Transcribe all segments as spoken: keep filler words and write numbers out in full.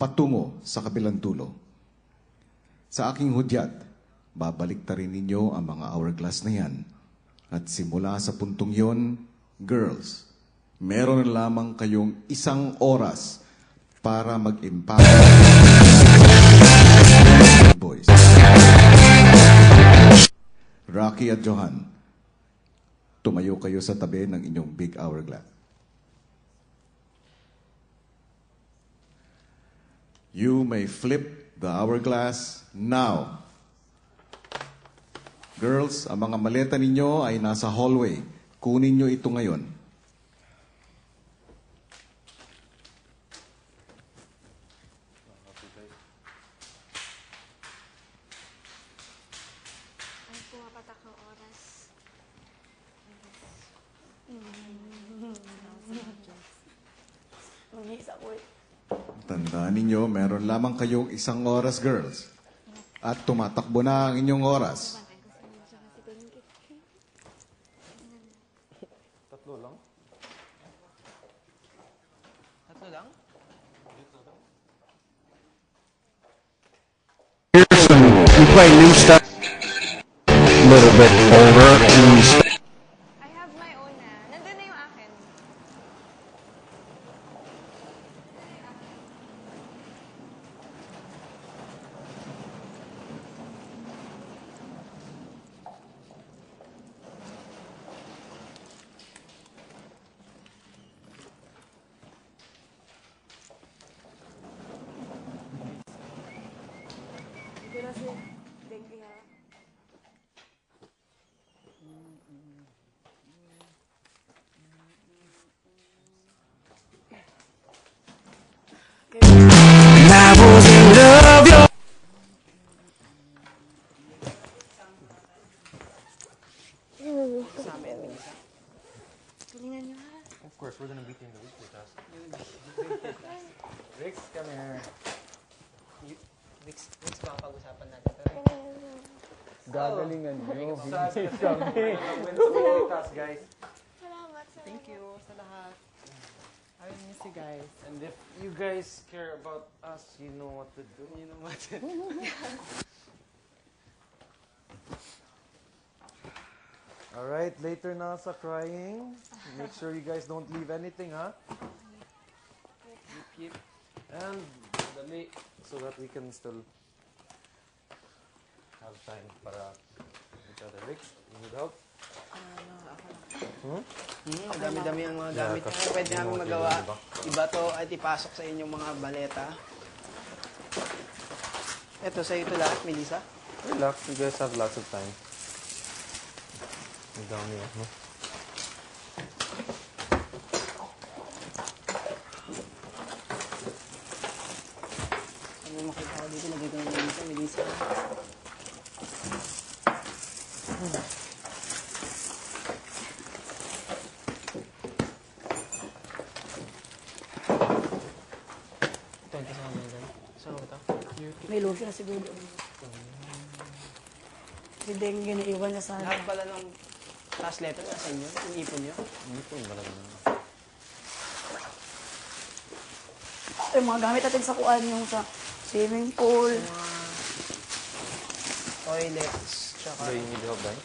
patungo sa kabilang dulo. Sa aking hudyat, babalik ta rin ninyo ang mga hourglass na yan. At simula sa puntong yon, girls, meron lamang kayong isang oras para mag-impact boys. Rocky at Johan, tumayo kayo sa tabi ng inyong big hourglass. You may flip the hourglass now. Girls, ang mga maleta ninyo ay nasa hallway. Kunin nyo ito ngayon. Ay, pumapatak ng oras. Tandaan ninyo, meron lamang kayong isang oras, girls. At tumatakbo na ang inyong oras. Tatlo lang? Tatlo lang? Here's some, we play new stuff. A little bit older and I have my own na. Nandun na yung akin. I was in love. Yo. Galingan nyo ha. Of course, we're gonna beat you in the weekly task. Rix, come here. Vix, Vix, baka pag-usapan natin ito. Gagalingan nyo. Sabi kami. Weekly task, guys. Salamat, salamat. Thank you sa lahat. I miss you guys. And if you guys care about us, you know what to do. You know what to do. Alright, later na sa crying. Make sure you guys don't leave anything, huh? Yip, yip. And dali, so that we can still have time para each other. Rix, you need help? Ano, ako lang. Hmm? Hmm, ang dami-dami ang mga Yeah, gamit kasi na pwede you know namin what magawa. you're doing, diba? Iba to at ipasok sa inyong mga baleta. Ito, sa ito lahat, Melissa. Relax, you guys have lots of time. Ang dami, no? Ano mo makita ko dito, lagay ko na Melissa, Melissa. Ito, ito sa mga dyan. Saan ko ito? May lotion na siguro. Si Deng ginaiwan niya sana. Lahat pala ng task letter nasa inyo, inipon nyo. Hindi po yung malaman. Yung mga gamit natin sa kuan, yung sa swimming pool. Mga toilets, tsaka... Do you need help, Dai?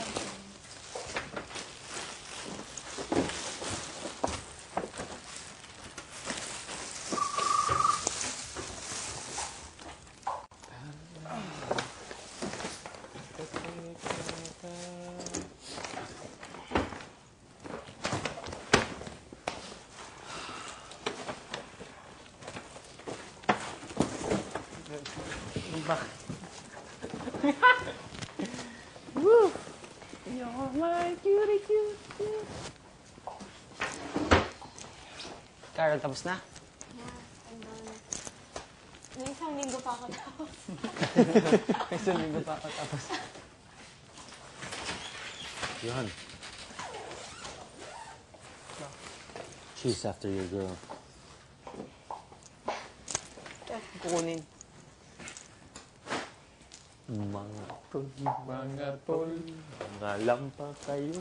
Bakit? Woo! You're my cutie cute cute. Carol, tapos na? Yeah, I'm done. May isang linggo pa ako tapos. May isang linggo pa ako tapos. Johan. Chase after your girl. Eh, kukunin. Mga tol, mga tol, mga lampa kayo.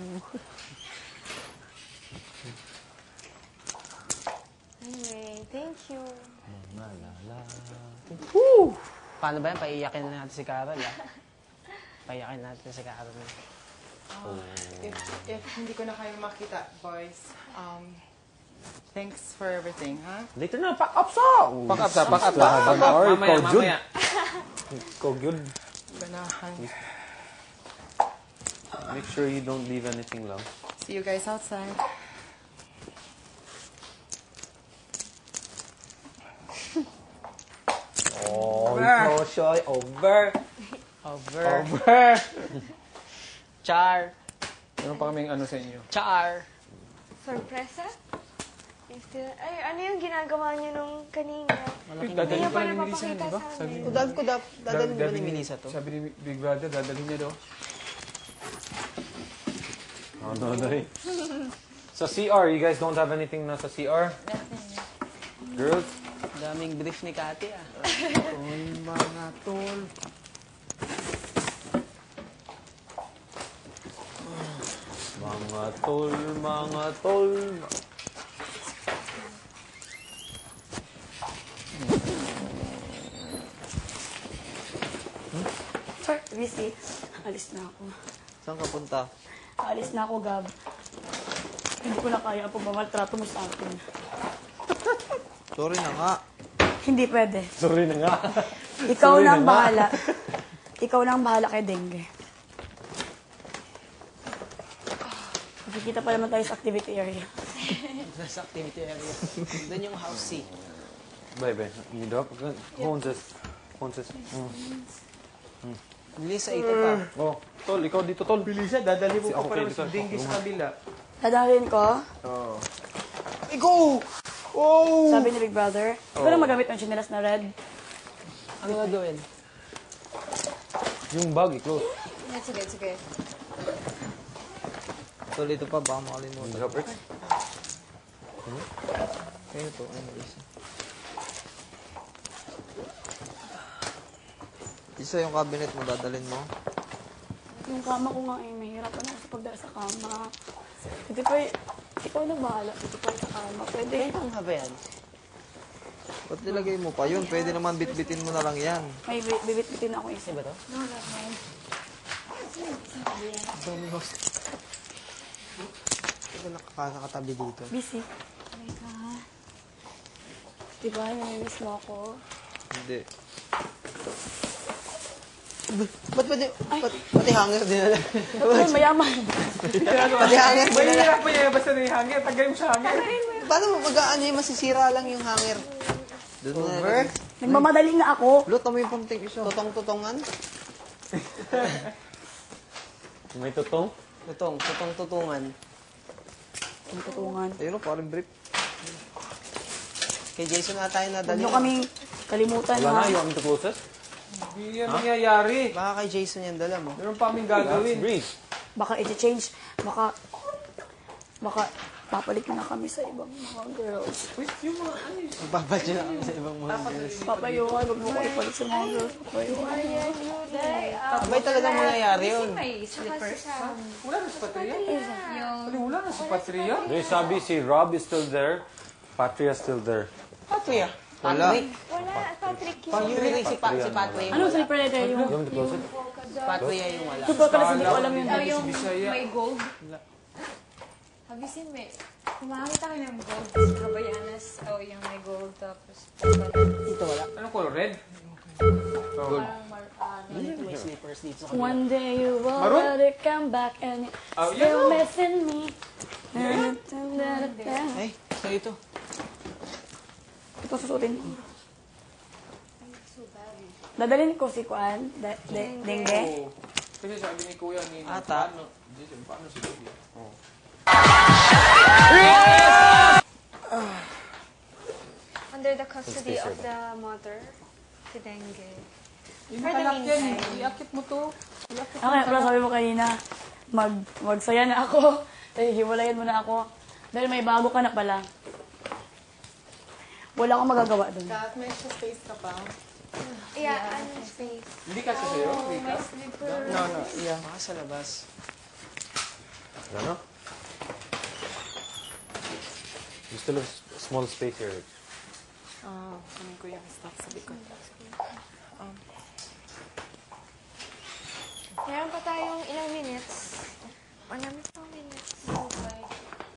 Anyway, thank you. Woo! Paano ba yan? Paiyakin na natin si Carol, ah. Paiyakin natin si Carol. If, if hindi ko na kayo makita, boys, um, thanks for everything, ha? Later na, pack up sa! Pack up sa, pack up sa. Or Mamaya, ikaw yun. mamaya. Ikaw yun. Ganahan. Make sure you don't leave anything lang. See you guys outside. Oh, ikaw, Shoy. Over. Over. Over. Char. Meron pa kaming ano sa inyo. Char. Sorpresa? You still... Ay, ano yung ginagawa niyo nung kanina? Hindi Dadalhin niyo pa pa ni Melissa, napapakita di ba? sa Sabi amin. Kudad, kudad. Dadalhin mo ba ni Dadalhin- Melissa to? Sabi ni Big Brother, dadalhin niya daw. Oh, no, no. Sa C R, you guys don't have anything na sa C R? Girls? Daming brief ni Kati, ah. Oy, mga tol. Mga tol, mga tol. Sir, busy. Alis na ako. Saan ka punta? Alis na ako, Gab. Hindi ko na kaya ang pagmamaltrato mo sa akin. Sorry na nga. Hindi pwede. Sorry na nga. Ikaw Sorry na ang na nga. bahala. Ikaw na ang bahala kay Dengue. Makikita pa naman tayo sa activity area. Nasa activity area. Doon yung house C. Baby, you drop. Phone sis. Phone sis. Mm. Bilis sa ito pa. Oh, tol, ikaw dito, tol. Bilisa, dadalhin mo Si- pa okay, pala dito. si Dingy sa kabila. Dadalhin ko, Oo. Go! Oh! sabi ni Big Brother, ikaw na magamit ng chinelas na red. Ano gagawin? Yung bag, i-close. Yeah, sige, sige. Tuloy ito pa, baka makalimutan. Drop it. Kaya ito, ano isa? Isa yung cabinet mo, dadalhin mo. Yung kama ko nga eh, mahirapan ako sa pagdala sa kama. Hindi pa, ikaw na bahala. Hindi pa sa kama. Pwede. Ang haba yan? Ba't nilagay mo pa yun? Pwede naman bitbitin mo na lang yan. May bi- bibit-bitin ako isa. Ba to? No, not mine. Domino's. Ito nakakatabi dito. Busy. Oh my God. Diba, namimiss mo ako? Hindi. Ba't pwede? Ba't, pati hanger dinala? Ay, mayaman. Pati hanger dinala? Mahirap pa niya basta na yung hanger. Tagay mo sa hanger. Paano mo mag-ano yung masisira lang yung hanger? Doon mo na. Nagmamadali nga ako. Luto mo yung punting iso. Tutong-tutongan? May tutong? Tutong, tutong-tutungan. Ang tutungan. Ayun o, parang brief. Kay Jason na tayo Huwag nadali. nyo kaming kalimutan Wala ha. na, you want me to close it? Hindi yan mangyayari. Baka kay Jason yan dala mo. Meron pa kaming That's gagawin. breeze. Baka i-change. Baka, baka papalit na kami sa ibang mga girls. Babadya na kami sa ibang mga girls. Papayuhan, wag mo ko ipalit sa mga girls. Papayuhan. Abay talagang mangyayari yun. Wala na si Patria. Ano, wala na si Patria. They sabi si Rob is still there. Patria still there. Patria. Wala. Wala, Patrick yun. Yung si, pa, si Patria yung Ano wala. sa predator yung... You want me to close it? Si Patria yung wala. Super ka kasi hindi ko alam yun. Oh, yung Bisaya. may gold. Have you seen may... Kumakita ka ng gold. Kabayanas. Oh, yung may gold. Tapos... Dito wala. Anong color? Red? Parang mar... ah, Dito may slippers dito sa kabila. One day you will Maroon? let it come back and you're Oh, still yeah. missing me. Ay, sa ito. Ito susutin ko. Dadalhin ko si Kuan, de, de, Dengue. Oo. Kasi sabi ni Kuya ni Ata. paano, Jason, paano si Kuya? Under the custody of the mother. Si Dengue. Yung nakalak yan, iakit mo to. Okay, pero sabi mo kanina, mag, magsaya na ako. Eh, hiwalayan mo na ako. Dahil may bago ka na pala. Wala akong magagawa doon. Kat, may extra space ka pa. Yeah, ano space. Hindi kasi sa'yo, Rika. No, no. Yeah. Baka sa labas. Ano? You still have s- small space here. Ah, kunin ko yung stuff sa likod. Um, Meron pa tayong ilang